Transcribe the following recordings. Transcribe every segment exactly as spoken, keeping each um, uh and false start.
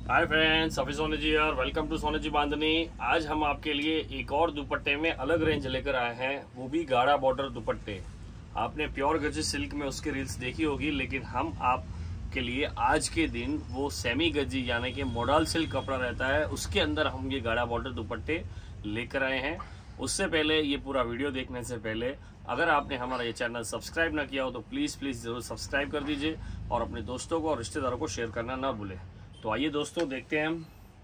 Hi friends, अभी सोने जी और वेलकम टू सोने जी बांधनी। आज हम आपके लिए एक और दुपट्टे में अलग रेंज लेकर आए हैं, वो भी गाढ़ा बॉर्डर दुपट्टे। आपने प्योर गजी सिल्क में उसकी रील्स देखी होगी, लेकिन हम आपके लिए आज के दिन वो सेमी गजी यानी कि मॉडल सिल्क कपड़ा रहता है, उसके अंदर हम ये गाढ़ा बॉर्डर दुपट्टे लेकर आए हैं। उससे पहले ये पूरा वीडियो देखने से पहले अगर आपने हमारा ये चैनल सब्सक्राइब ना किया हो तो प्लीज़ प्लीज़ ज़रूर सब्सक्राइब कर दीजिए और अपने दोस्तों को और रिश्तेदारों को शेयर करना ना भूलें। तो आइए दोस्तों, देखते हैं हम।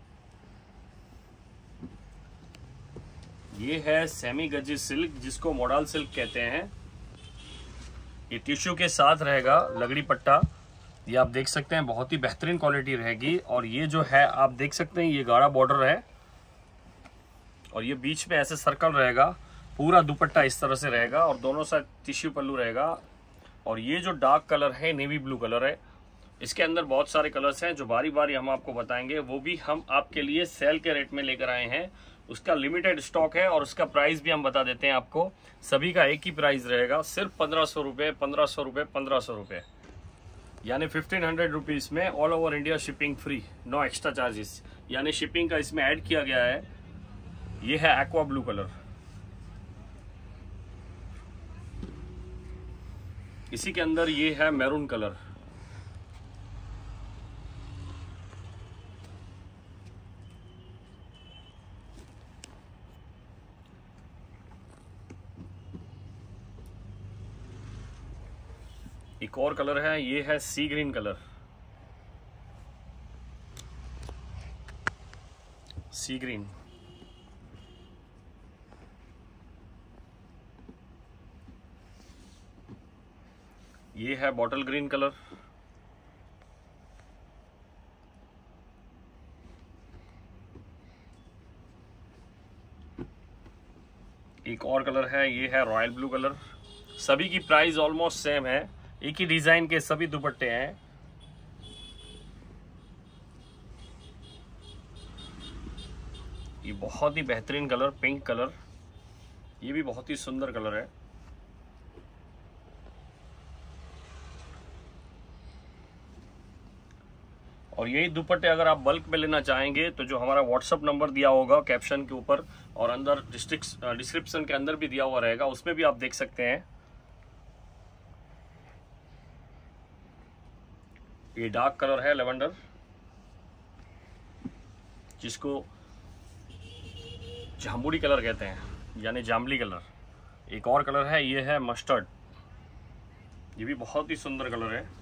ये है सेमी गजी सिल्क, जिसको मॉडल सिल्क कहते हैं। ये टिश्यू के साथ रहेगा लगड़ी पट्टा। ये आप देख सकते हैं, बहुत ही बेहतरीन क्वालिटी रहेगी। और ये जो है आप देख सकते हैं, ये गाढ़ा बॉर्डर है और ये बीच में ऐसे सर्कल रहेगा। पूरा दुपट्टा इस तरह से रहेगा और दोनों साइड टिश्यू पल्लू रहेगा। और ये जो डार्क कलर है, नेवी ब्लू कलर है। इसके अंदर बहुत सारे कलर्स हैं जो बारी बारी हम आपको बताएंगे, वो भी हम आपके लिए सेल के रेट में लेकर आए हैं। उसका लिमिटेड स्टॉक है और उसका प्राइस भी हम बता देते हैं आपको। सभी का एक ही प्राइस रहेगा, सिर्फ पंद्रह सौ रुपये पंद्रह सौ रुपये पंद्रह सौ रुपये यानी फिफ्टीन हंड्रेड रुपीज़ में all over India shipping free, no extra charges. यानी शिपिंग का इसमें ऐड किया गया है। ये है एक्वा ब्लू कलर। इसी के अंदर ये है मैरून कलर। एक और कलर है, ये है sea green colour. Sea green. ये है बॉटल ग्रीन कलर। एक और कलर है, ये है रॉयल ब्लू कलर। सभी की प्राइस ऑलमोस्ट सेम है, एक ही डिजाइन के सभी दुपट्टे हैं। ये बहुत ही बेहतरीन कलर, पिंक कलर। ये भी बहुत ही सुंदर कलर है। और यही दुपट्टे अगर आप बल्क में लेना चाहेंगे तो जो हमारा व्हाट्सअप नंबर दिया होगा कैप्शन के ऊपर और अंदर डिस्क्रिप्शन के अंदर भी दिया हुआ रहेगा, उसमें भी आप देख सकते हैं। ये डार्क कलर है लेवेंडर, जिसको जामुनी कलर कहते हैं यानी जामली कलर। एक और कलर है, ये है मस्टर्ड। ये भी बहुत ही सुंदर कलर है।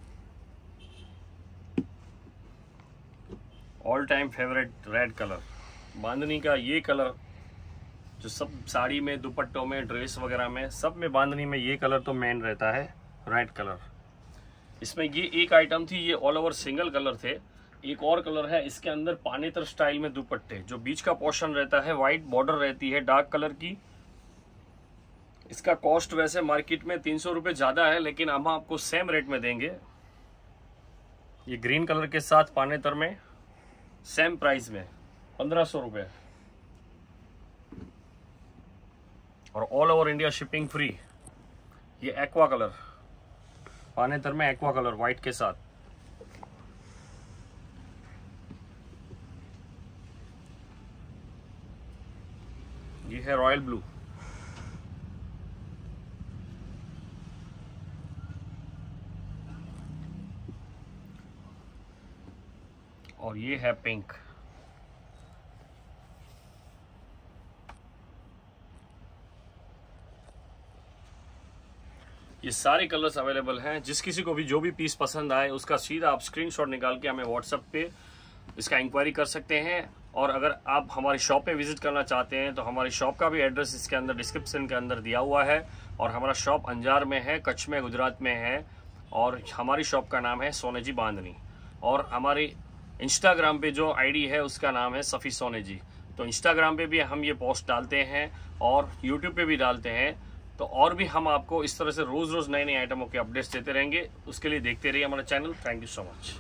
All time favourite red colour. Bandhani का ये कलर जो सब साड़ी में, दुपट्टों में, ड्रेस वगैरह में, सब में बांधनी में ये कलर तो मेन रहता है, रेड कलर। इसमें ये एक आइटम थी, ये ऑल ओवर सिंगल कलर थे। एक और कलर है, इसके अंदर पानेतर स्टाइल में दुपट्टे, जो बीच का पोर्शन रहता है, व्हाइट बॉर्डर रहती है डार्क कलर की। इसका कॉस्ट वैसे मार्केट में तीन सौ रुपये ज्यादा है, लेकिन हम आपको सेम रेट में देंगे। ये ग्रीन कलर के साथ पानेतर में सेम प्राइस में पंद्रह सौ रुपये और all over India shipping free. ये एक्वा कलर, पानेतर में एक्वा कलर व्हाइट के साथ। ये है रॉयल ब्लू। और ये है पिंक। ये सारे कलर्स अवेलेबल हैं। जिस किसी को भी जो भी पीस पसंद आए उसका सीधा आप स्क्रीनशॉट निकाल के हमें व्हाट्सएप पे इसका इंक्वायरी कर सकते हैं। और अगर आप हमारी शॉप पे विजिट करना चाहते हैं तो हमारी शॉप का भी एड्रेस इसके अंदर डिस्क्रिप्शन के अंदर दिया हुआ है। और हमारा शॉप अंजार में है, कच्छ में, गुजरात में है। और हमारी शॉप का नाम है सोने जी बांधनी। और हमारी इंस्टाग्राम पे जो आईडी है उसका नाम है सफ़ी सोने जी। तो इंस्टाग्राम पे भी हम ये पोस्ट डालते हैं और यूट्यूब पे भी डालते हैं। तो और भी हम आपको इस तरह से रोज़ रोज़ नए नए आइटमों के अपडेट्स देते रहेंगे। उसके लिए देखते रहिए हमारा channel. Thank you so much.